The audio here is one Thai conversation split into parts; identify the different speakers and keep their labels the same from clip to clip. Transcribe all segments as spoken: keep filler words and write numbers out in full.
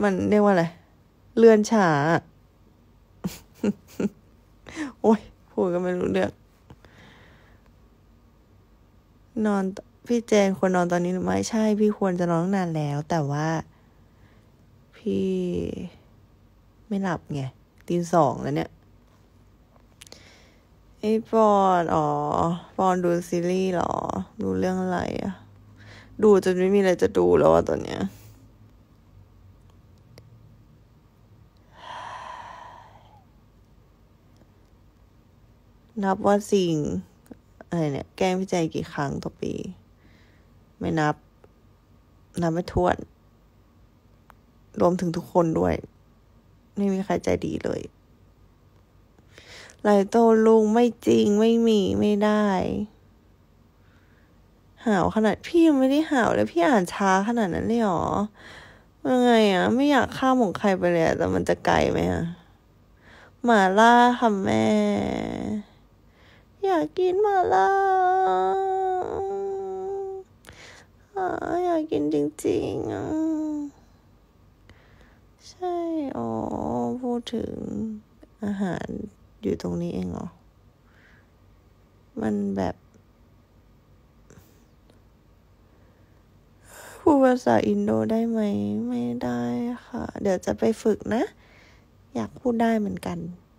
Speaker 1: มันเรียกว่าอะไรเลื่อนช้า โอ้ยพูดก็ไม่รู้เรื่องนอนพี่แจงควรนอนตอนนี้หรือไม่ใช่พี่ควรจะนอนตั้งนานแล้วแต่ว่าพี่ไม่หลับไงตีสองแล้วเนี่ยไอ้ปอนอ๋อปอนดูซีรีส์หรอดูเรื่องอะไรอะดูจนไม่มีอะไรจะดูแล้วอะตอนเนี้ยนับว่าสิ่งอะไรเนี่ยแกล้งพี่แจงกี่ครั้งต่อปีไม่นับนับไม่ถ้วนรวมถึงทุกคนด้วยไม่มีใครใจดีเลยไลโต้ลุงไม่จริงไม่มีไม่ได้ห่าวขนาดพี่ยังไม่ได้ห่าวเลยพี่อ่านช้าขนาดนั้นเลยหรอยังไงอ่ะไม่อยากข้ามของใครไปเลยแต่มันจะไกลไหมอ่ะหม่าล่าค่ะแม่อยากกินหม่าล่าอ๋ออยากกินจริงๆอ่ะใช่อ๋อพูดถึงอาหารอยู่ตรงนี้เองเหรอมันแบบพูดภาษาอินโดได้ไหมไม่ได้ค่ะเดี๋ยวจะไปฝึกนะอยากพูดได้เหมือนกัน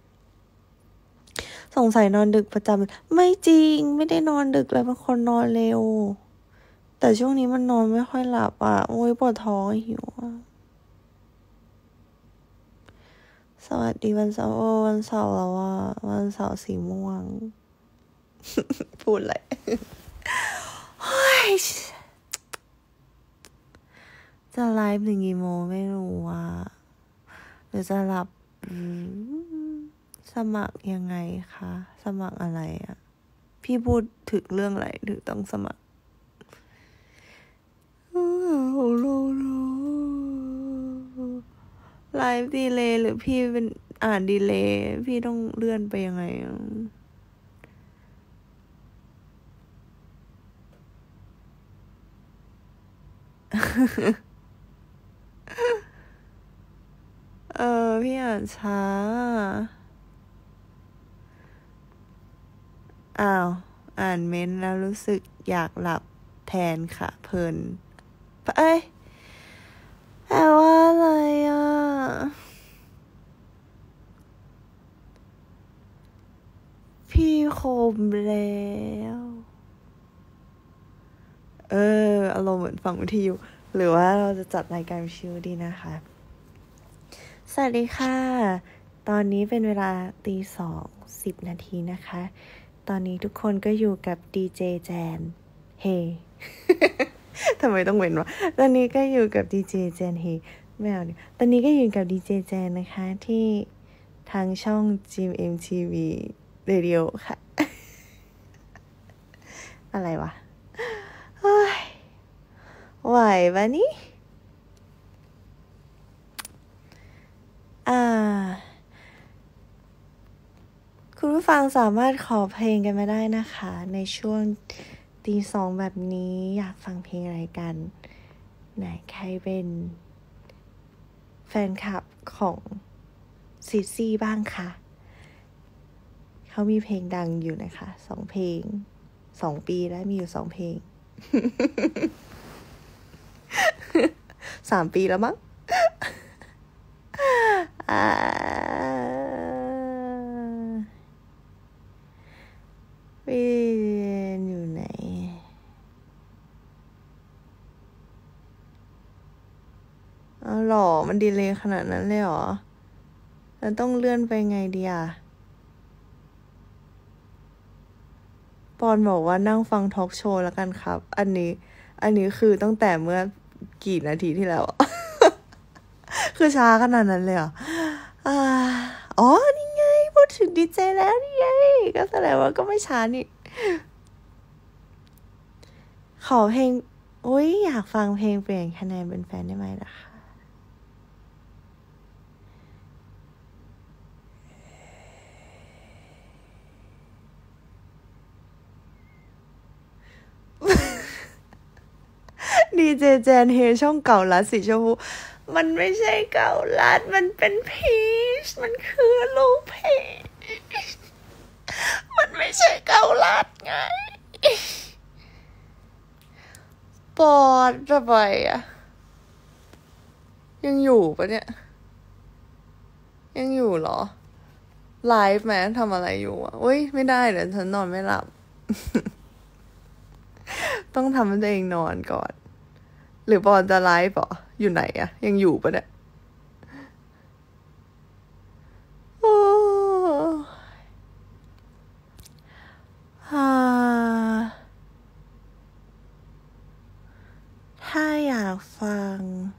Speaker 1: สงสัยนอนดึกประจำไม่จริงไม่ได้นอนดึกเลยเป็นคนนอนเร็วแต่ช่วงนี้มันนอนไม่ค่อยหลับอ่ะโอ้ยปวดท้องหิวอ่ะสวัสดีวันเสาร์วันเสาร์แล้วอ่ะวันเสาร์สีม่วง พูดอะไร จะไลฟ์ถึงกี่โมงไม่รู้ว่าหรือจะหลับสมัครยังไงคะสมัครอะไรอ่ะพี่พูดถึงเรื่องอะไรถึงต้องสมัครไลฟ์ดีเลย์หรือพี่เป็นอ่านดีเลย์พี่ต้องเลื่อนไปยังไงอ่ะเออพี่อ่านช้าอ้าวอ่านเม้นต์แล้วรู้สึกอยากหลับแทนค่ะเพลินเอ้ยแปลว่าอะไรอ่ะพี่คมแล้วเอออารมณ์เหมือนฟังวิทยุหรือว่าเราจะจัดรายการวิทยุดีนะคะสวัสดีค่ะตอนนี้เป็นเวลาตีสองสิบนาทีนะคะตอนนี้ทุกคนก็อยู่กับดีเจแจนเฮ ทำไมต้องเว้นวะตอนนี้ก็อยู่กับดีเจแจนเฮไม่เอาดิตอนนี้ก็อยู่กับดีเจแจนนะคะที่ทางช่อง จี เอ็ม ที วี Radio ค่ะ อะไรวะเฮ้ยไหวปะนี่อ่าคุณผู้ฟังสามารถขอเพลงกันมาได้นะคะในช่วงตีสองแบบนี้อยากฟังเพลงอะไรกันไหนใครเป็นแฟนคลับของซิดซี่บ้างคะเขามีเพลงดังอยู่นะคะสองเพลงสองปีแล้วมีอยู่สองเพลง สามปีแล้วมั้ง อ่าพี่อยู่ไหนอ๋อหรอมันดีเลย์ขนาดนั้นเลยเหรอแล้วต้องเลื่อนไปไงดีอ่ะปอนบอกว่านั่งฟังทอล์กโชว์แล้วกันครับอันนี้อันนี้คือตั้งแต่เมื่อกี่นาทีที่แล้ว คือช้าขนาดนั้นเลยเหรออ่าอ๋อนี่ไงพูดถึงดีเจแล้วนี่ไงก็แสดงว่าก็ไม่ช้านี่ขอเพลงโอ้ยอยากฟังเพลงเปลี่ยนคะแนนเป็นแฟนได้ไหมล่ะคะดีเจแจนเฮช่องเก่าลัดสีชมพูมันไม่ใช่เก่าลัดมันเป็นพีชมันคือลูกพีชมันไม่ใช่เก่าลัดไงปอดระบายอะยังอยู่ปะเนี่ยยังอยู่เหรอไลฟ์ไหมทำอะไรอยู่อ่ะอุ้ยไม่ได้เดี๋ยวฉันนอนไม่หลับ ต้องทำให้ตัวเองนอนก่อนหรือปอนจะไลฟ์เหรออยู่ไหนอะยังอยู่ปะเนี่ยโอ้ฮ่าถ้าอยากฟัง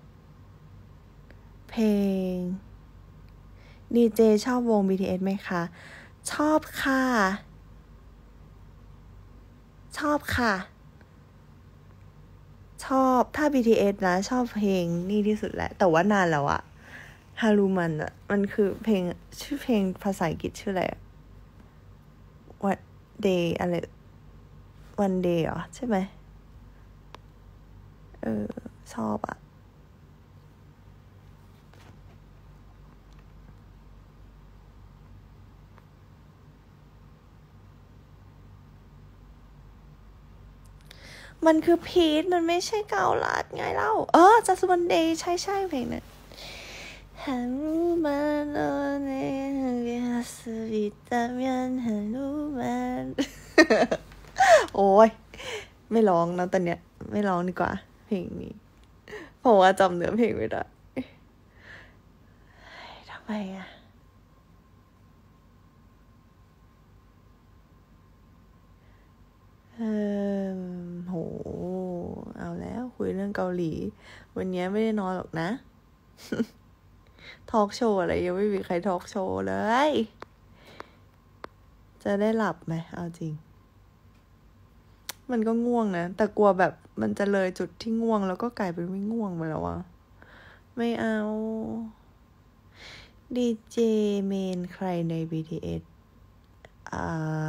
Speaker 1: เพลงดีเจชอบวง บี ที เอส ไหมคะชอบค่ะชอบค่ะชอบถ้า บี ที เอส นะชอบเพลงนี่ที่สุดแหละแต่ว่านานแล้วอะฮารุมันอะมันคือเพลงชื่อเพลงภาษาอังกฤษชื่ออะไร What day อะไร One day เหรอใช่ไหมเออชอบอะมันคือพีทมันไม่ใช่เกาลัดไงเล่าเออ Just One Day ใช่ใช่เพลงนั้นฮันรู้มันโอเนเกสวิตามินฮันรู้มันโอ้ยไม่ร้องนะตอนเนี้ยไม่ร้องดีกว่าเพลงนี้เพราะว่าจำเนื้อเพลงไม่ได้ทำไมอะเออโหเอาแล้วคุยเรื่องเกาหลีวันนี้ไม่ได้นอนหรอกนะ ทอล์กโชว์อะไรยังไม่มีใครทอล์กโชว์เลยจะได้หลับไหมเอาจริงมันก็ง่วงนะแต่กลัวแบบมันจะเลยจุดที่ง่วงแล้วก็กลายเป็นไม่ง่วงไปแล้วอะไม่เอาดีเจเมนใครใน บี ที เอส อ่า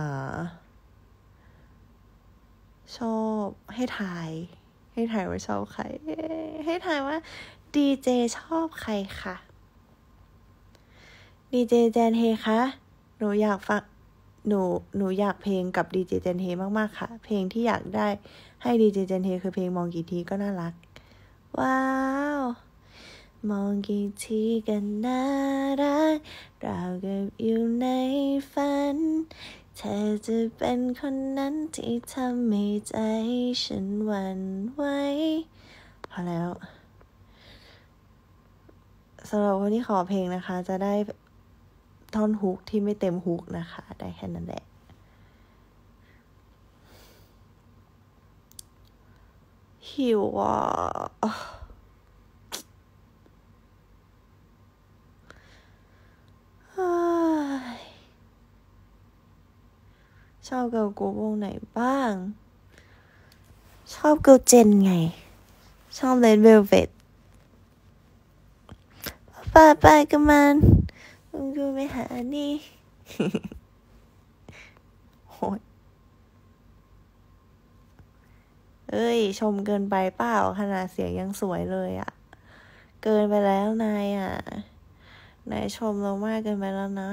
Speaker 1: ชอบให้ทายให้ทายว่าชอบใครให้ทายว่าดีเจชอบใครค่ะดีเจแจนเฮคะหนูอยากฟังหนูหนูอยากเพลงกับดีเจแจนเฮมากๆค่ะเพลงที่อยากได้ให้ดีเจแจนเฮคือเพลงมองกี่ทีก็น่ารักว้าวมองกี่ทีกันน่ารักราวกับอยู่ในฝันเธอจะเป็นคนนั้นที่ทำให้ใจฉันหวั่นไหวพอแล้วสำหรับคนที่ขอเพลงนะคะจะได้ท่อนฮุกที่ไม่เต็มฮุกนะคะได้แค่นั้นแหละหิวอ่ะชอบเกิร์ลกรุ๊ปวงไหนบ้างชอบเกิร์ลเจนไงชอบเลดเวลเวทไปไปกับมันมึงดูไปหานี่โหยเอ้ยชมเกินไปเปล่าขนาดเสียงยังสวยเลยอ่ะเกินไปแล้วนายอ่ะนายชมเรามากเกินไปแล้วนะ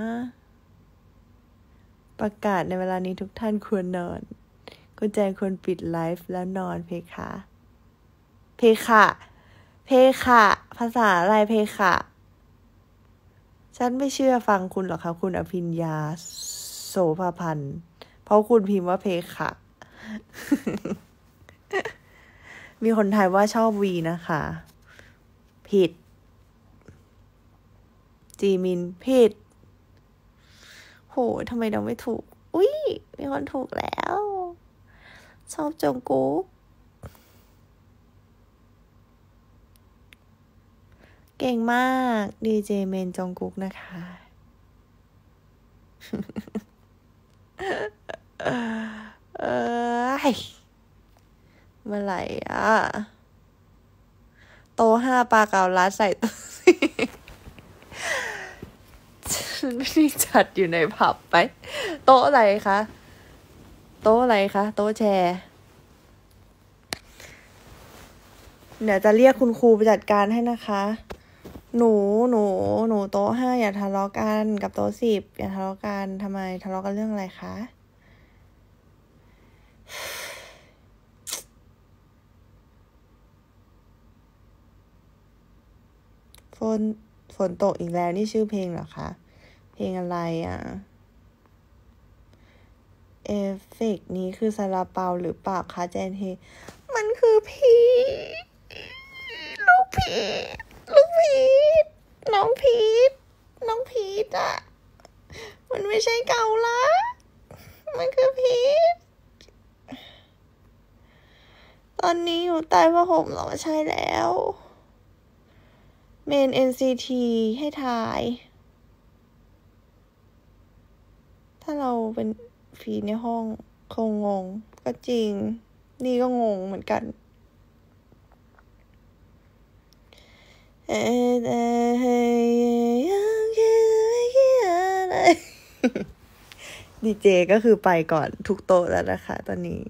Speaker 1: ประกาศในเวลานี้ทุกท่านควรนอนกุญแจควรปิดไลฟ์แล้วนอนเพคะเพคะเพคะภาษาอะไรเพคะฉันไม่เชื่อฟังคุณหรอกค่ะคุณอภิญญาโสภาพันธ์เพราะคุณพิมพ์ว่าเพคะมีคนไทยว่าชอบวีนะคะผิดจีมินผิดโหทำไมเราไม่ถูกอุ้ยมีคนถูกแล้วชอบจงกุ๊กเก่งมากดีเจเมนจงกุ๊กนะคะเอ้ยเมื่อไหร่อ่ะโตห้าปลาเกาลัดใส่ตัวฉันไม่ได้จัดอยู่ในผับไปโต๊ะอะไรคะโต๊ะอะไรคะโต๊ะแชร์เดี๋ยวจะเรียกคุณครูไปจัดการให้นะคะ หนูหนูหนูโต๊ะห้าอย่าทะเลาะกันกับโต๊ะสิบอย่าทะเลาะกันทำไมทะเลาะกันเรื่องอะไรคะฝนฝนตกอีกแล้วนี่ชื่อเพลงเหรอคะเพลงอะไรอ่ะเอฟเฟกต์นี้คือซาลาเปาหรือเปล่าคะแจนเฮมันคือพีลูกพีลูกพีน้องพีทน้องพีทอ่ะมันไม่ใช่เกาละมันคือพีทตอนนี้อยู่ใต้ผ้าห่มเราใช่แล้วเมน เอ็น ซี ที ให้ทายถ้าเราเป็นฟีในห้องคงงงก็จริงนี่ก็งงเหมือนกันเออเออยังคิดไม่คิดอะไรดีเจก็คือไปก่อนทุกโต๊ะแล้วนะคะตอนนี้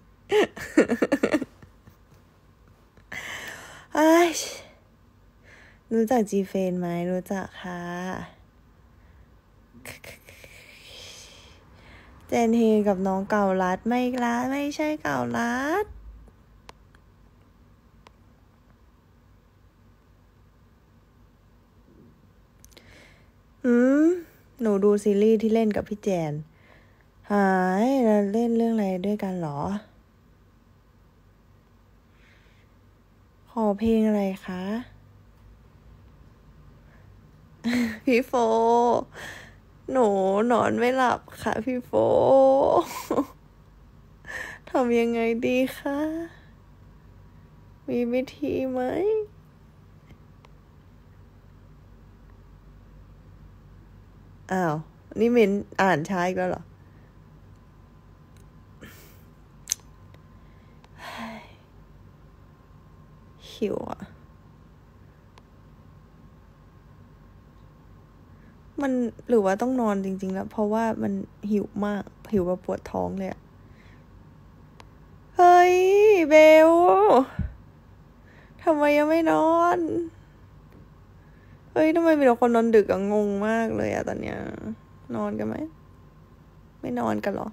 Speaker 1: รู้จักจีเฟนไหมรู้จักค่ะเจนเฮกับน้องเก่ารัดไม่ละไม่ใช่เก่ารัดอืมหนูดูซีรีส์ที่เล่นกับพี่แจนหายแล้วเล่นเรื่องอะไรด้วยกันหรอขอเพลงอะไรคะพี่โฟหนูนอนไม่หลับค่ะพี่โฟทำยังไงดีคะมีวิธีไหมอ้าวนี่เมนอ่านช้าอีกแล้วเหรอหิวอ่ะมันหรือว่าต้องนอนจริงๆแล้วเพราะว่ามันหิวมากหิวแบบปวดท้องเลยอะเฮ้ยเบลทำไมยังไม่นอนเฮ้ยทำไมมีแต่คนนอนดึกอะงงมากเลยอะตอนเนี้ยนอนกันไหมไม่นอนกันหรอ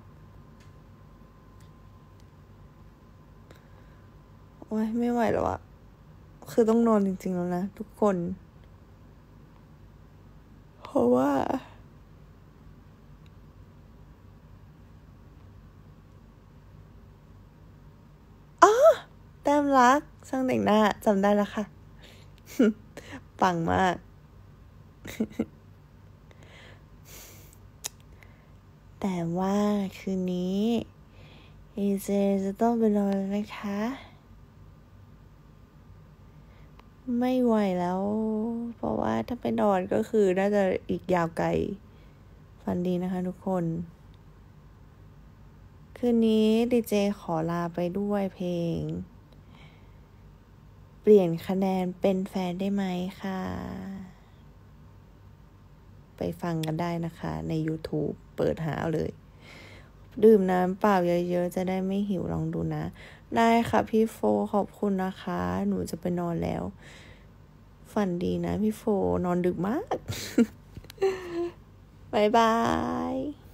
Speaker 1: โอ้ยไม่ไหวแล้วอะคือต้องนอนจริงๆแล้วนะทุกคนเพราะว่าอ๋อแต้มรักช่างแต่งหน้าจำได้แล้วค่ะ ปังมาก แต่ว่าคืนนี้เอเจจะต้องไปนอนแล้วนะคะ ไม่ไหวแล้ว เพราะว่าถ้าไปนอนก็คือน่าจะอีกยาวไกลฝันดีนะคะทุกคน คืนนี้ดีเจขอลาไปด้วยเพลง เปลี่ยนคะแนนเป็นแฟนได้ไหมค่ะ ไปฟังกันได้นะคะใน YouTube เปิดหาเลย ดื่มน้ำเปล่าเยอะๆจะได้ไม่หิวลองดูนะ ได้ค่ะพี่โฟขอบคุณนะคะ หนูจะไปนอนแล้ว ฝันดีนะพี่โฟนอนดึกมาก บ๊ายบาย